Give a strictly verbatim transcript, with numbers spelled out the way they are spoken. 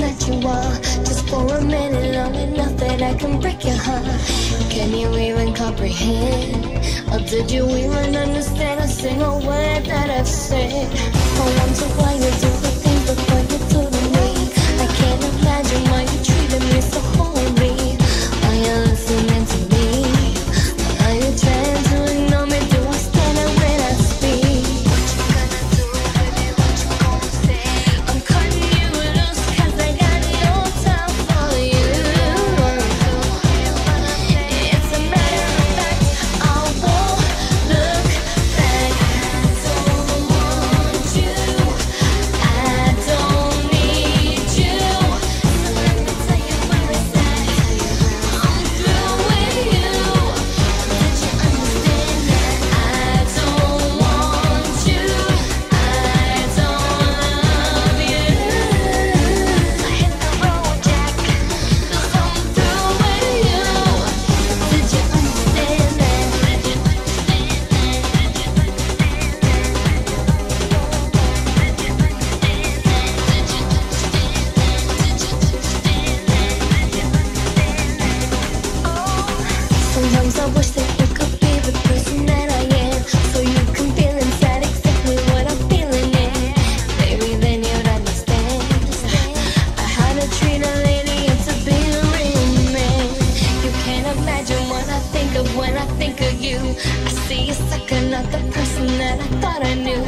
that you are. Just for a minute, long enough that I can break your heart. Can you even comprehend? Or did you even understand a single word that I've said? I wonder why you do the things before you do to me. I can't imagine why you treated me so horribly. Are you listening to me? Or are you trying to ignore me? Do I stand up when I speak? What you gonna do, baby? What you gonna say? I'm cutting you loose 'cause I got no time for you. It's a matter of fact, I won't look back. I don't want you, I don't need you. So let me tell you where it's at. I'm through with you. Did you understand that? I don't want you, I don't love you. I hit the road, Jack, 'cause I'm through with you. Did you understand that? Did you Sometimes I wish that you could be the person that I am, so you can feel inside exactly what I'm feeling in. Baby, then you'd understand how to treat a lady and to be a real man. You can't imagine what I think of when I think of you. I see you sucking up the person that I thought I knew.